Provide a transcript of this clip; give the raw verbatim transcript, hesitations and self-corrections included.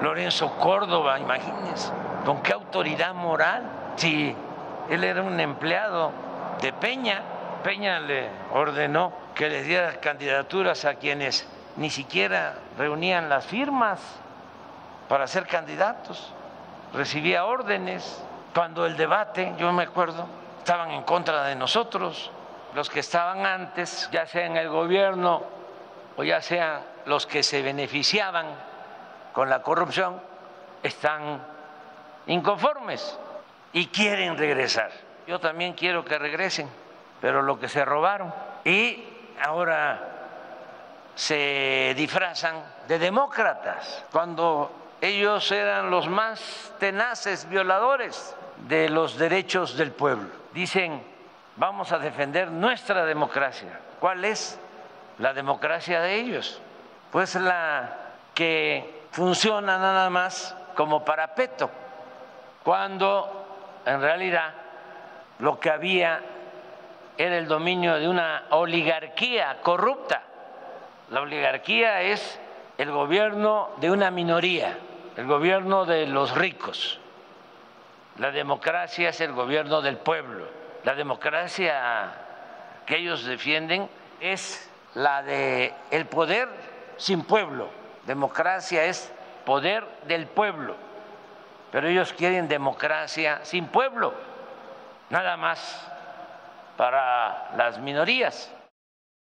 Lorenzo Córdoba, imagínense, ¿con qué autoridad moral? Si él era un empleado de Peña, Peña le ordenó que les diera candidaturas a quienes ni siquiera reunían las firmas para ser candidatos, recibía órdenes. Cuando el debate, yo me acuerdo, estaban en contra de nosotros, los que estaban antes, ya sea en el gobierno o ya sean los que se beneficiaban con la corrupción, están inconformes y quieren regresar. Yo también quiero que regresen, pero lo que se robaron. Y ahora se disfrazan de demócratas, cuando ellos eran los más tenaces violadores de los derechos del pueblo. Dicen, vamos a defender nuestra democracia. ¿Cuál es la democracia de ellos? Pues la que funciona nada más como parapeto, cuando en realidad lo que había era el dominio de una oligarquía corrupta. La oligarquía es el gobierno de una minoría, el gobierno de los ricos. La democracia es el gobierno del pueblo. La democracia que ellos defienden es la de el poder sin pueblo. Democracia es poder del pueblo, pero ellos quieren democracia sin pueblo, nada más para las minorías.